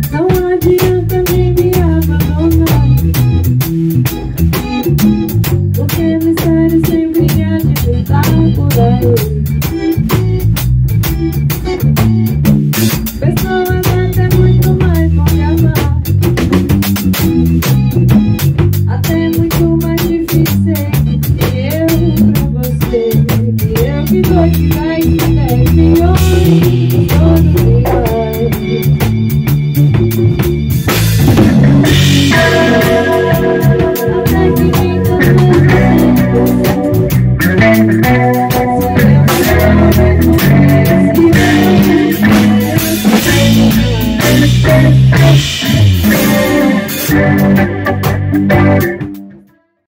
Não adianta nem me abandonar, porque mistério sempre há de pintar por aí. Pessoas até muito mais vão me amar, até muito mais difícil que eu pra você, que eu que dou que vai, que deve me ouvir.